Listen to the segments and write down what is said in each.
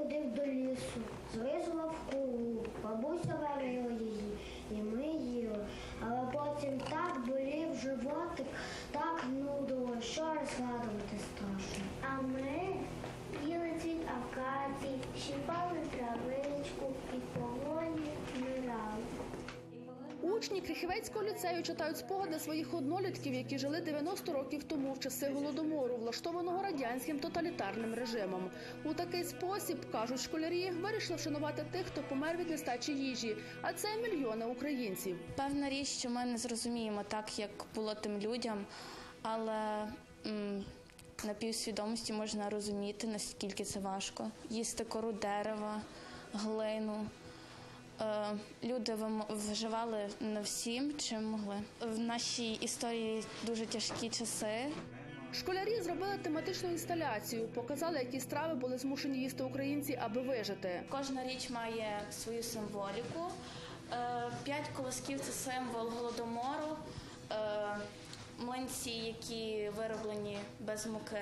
ходив до лісу, зрізував куру, бабуся варила її, і ми їли. Але потім так болів животик, так нудило, що розгадувати страшно. А ми їли цвіт акації, щипали травичку і полоні вмирали. Учні Крихівецького ліцею читають спогади своїх однолітків, які жили 90 років тому в часи Голодомору, влаштованого радянським тоталітарним режимом. У такий спосіб, кажуть школярі, вирішили вшанувати тих, хто помер від нестачі їжі, а це мільйони українців. Певна річ, що ми не зрозуміємо так, як було тим людям, але на півсвідомості можна розуміти, наскільки це важко. Їсти кору дерева, глину. Люди виживали не всім, чим могли. В нашій історії дуже тяжкі часи. Школярі зробили тематичну інсталяцію, показали, які страви були змушені їсти українці, аби вижити. Кожна річ має свою символіку. 5 колосків – це символ Голодомору. Млинці, які вироблені без муки.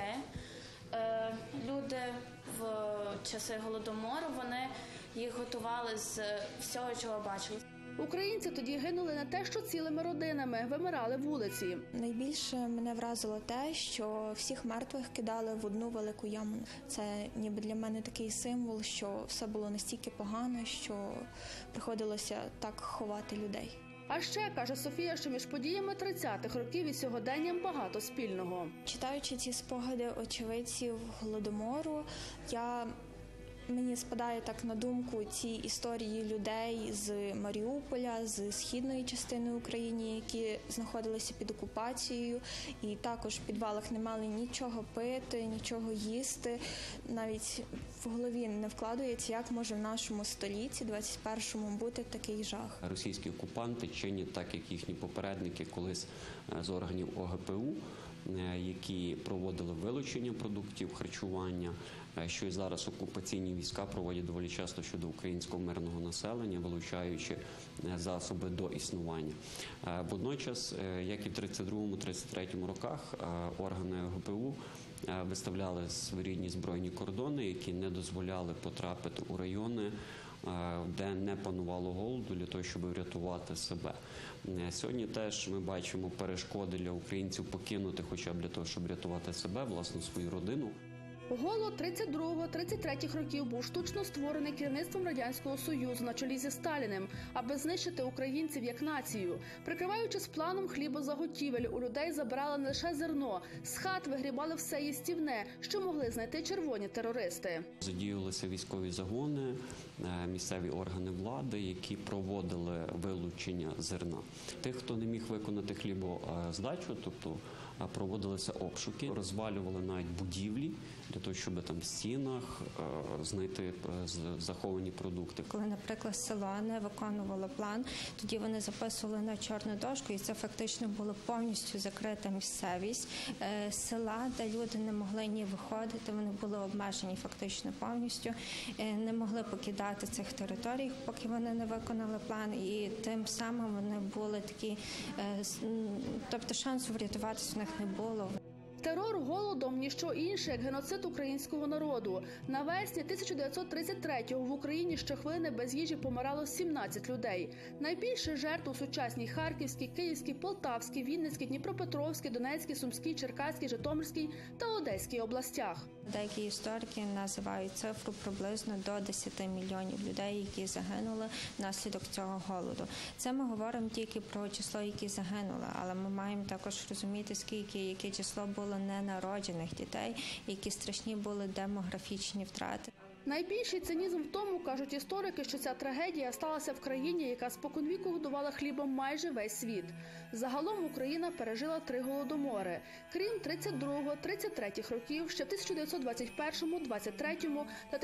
Люди в часи Голодомору, вони їх готували з всього, чого бачили. Українці тоді гинули не те, що цілими родинами, вимирали вулиці. Найбільше мене вразило те, що всіх мертвих кидали в одну велику яму. Це ніби для мене такий символ, що все було настільки погано, що приходилося так ховати людей. А ще, каже Софія, що між подіями 30-х років і сьогоденням багато спільного. Читаючи ці спогади очевидців Голодомору, мені спадає так на думку ці історії людей з Маріуполя, з східної частини України, які знаходилися під окупацією і також в підвалах не мали нічого пити, нічого їсти. Навіть в голові не вкладається, як може в нашому столітті, 21-му, бути такий жах. Російські окупанти чинять так, як їхні попередники колись з органів ОГПУ, які проводили вилучення продуктів харчування, що і зараз окупаційні війська проводять доволі часто щодо українського мирного населення, вилучаючи засоби до існування. Водночас, як і в 32-33 роках, органи ОГПУ виставляли своєрідні збройні кордони, які не дозволяли потрапити у райони, де не панувало голоду, для того, щоб врятувати себе. Сьогодні теж ми бачимо перешкоди для українців покинути хоча б для того, щоб врятувати себе, власну свою родину. Голод 32-33 років був штучно створений керівництвом Радянського Союзу на чолі зі Сталіним, аби знищити українців як націю. Прикриваючись планом хлібозаготівель, у людей забирали не лише зерно, з хат вигрібали все їстівне, що могли знайти червоні терористи. Задіювалися військові загони, місцеві органи влади, які проводили вилучення зерна. Тих, хто не міг виконати хлібоздачу, тобто проводилися обшуки, розвалювали навіть будівлі, для того, щоб там в стінах знайти заховані продукти. Коли, наприклад, село не виконувало план, тоді вони записували на чорну дошку, і це фактично було повністю закрита місцевість села, де люди не могли ні виходити, вони були обмежені фактично повністю, не могли покидати цих територій, поки вони не виконали план, і тим самим вони були такі, тобто шансу врятуватися в них не було. Терор голодом – ніщо інше, як геноцид українського народу. Навесні 1933-го в Україні щохвилини без їжі помирало 17 людей. Найбільше жертв у сучасній Харківській, Київській, Полтавській, Вінницькій, Дніпропетровській, Донецькій, Сумській, Черкаській, Житомирській та Одеській областях. Деякі історики називають цифру приблизно до 10 мільйонів людей, які загинули внаслідок цього голоду. Це ми говоримо тільки про число, які загинули, але ми маємо також розуміти, яке число було ненароджених дітей, які страшні були демографічні втрати. Найбільший цинізм в тому, кажуть історики, що ця трагедія сталася в країні, яка споконвіку годувала хлібом майже весь світ. Загалом Україна пережила 3 голодомори. Крім 32-33 років, ще в 1921, 23 та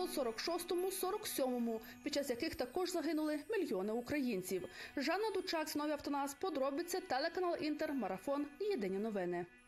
1946-47, під час яких також загинули мільйони українців. Жанна Дучак, Нові Автонас, подробиці, телеканал Інтер, Марафон, Єдині новини.